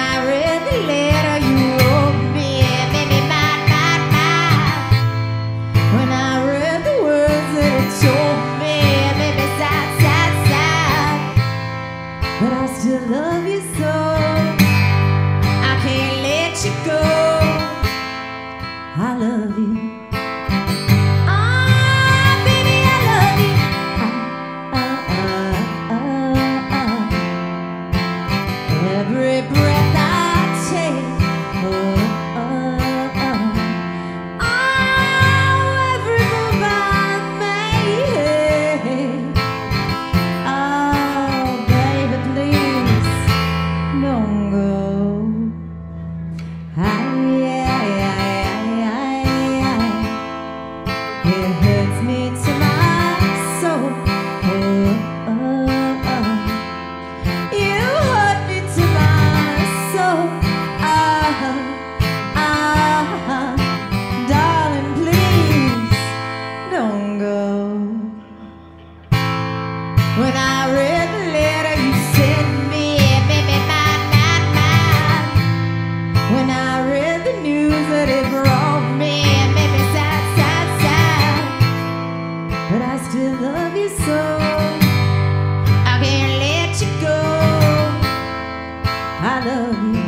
I read the letter you wrote me, it made me mad, mad, mad. When I read the words that it told me, it made me sad, sad, sad. But I still love you so, I can't let you go. I love you. Every breath I take, every move I make, oh baby, please don't go. It hurts me to my soul. You hurt me to my soul. Darling, please don't go. When I read the letter you sent me, it made me mad, mad, mad. When I read the news that it brought me, it made me sad, sad, sad. But I still love you so, I can't let you go. I love you.